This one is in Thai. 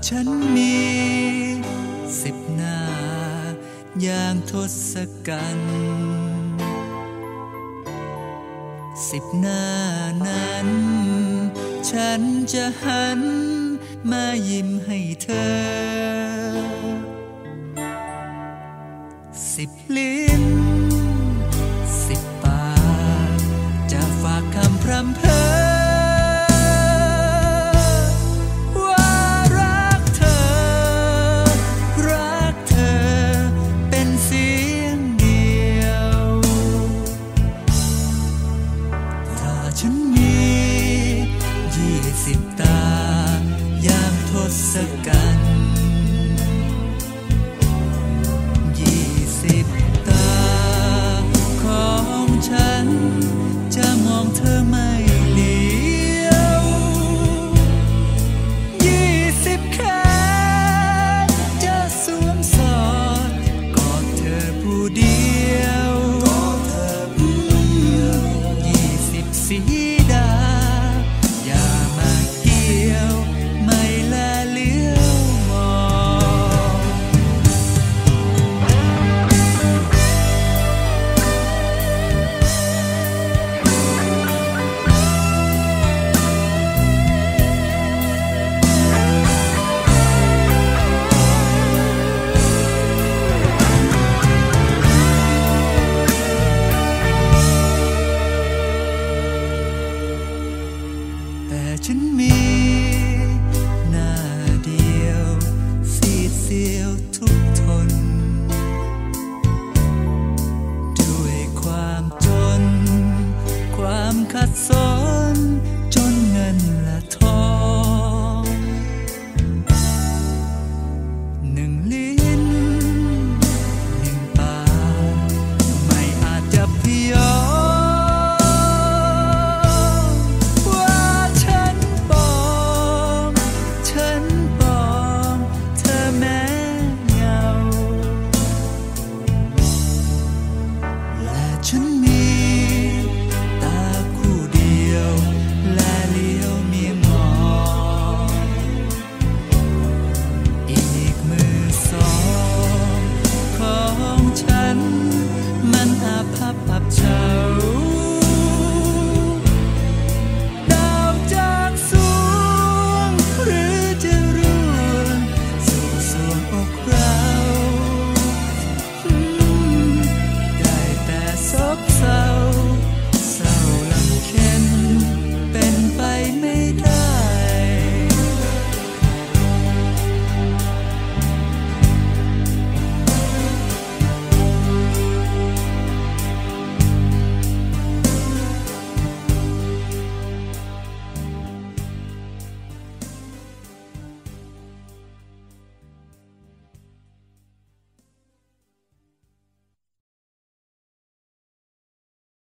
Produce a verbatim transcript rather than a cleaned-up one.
ฉันมีสิบหน้าอย่างทศกัณฐ์สิบหน้านั้นฉันจะหันมายิ้มให้เธอสิบลิ้นสิบปากจะฝากคำพร่ำเพ้อว่ารักเธอรักเธอเป็นเสียงเดียวถ้าฉันมียี่สิบตาอย่างทศกัณฐ์ยี่สิบตาของฉันจะมองเธอไม่เลี้ยวยี่สิบแขนจะสวมสอดกอดเธอผู้เดียวยี่สิบสีดาอย่ามาเกี่ยวไม่แลเลี้ยวมองแต่ฉันมีหน้าเดียวสีดเสียวทุกทนด้วยความจนความขัดสน